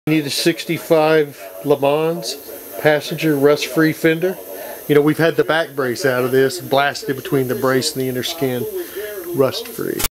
You need a 65 LeMans passenger rust-free fender. You know, we've had the back brace out of this, blasted between the brace and the inner skin, rust-free.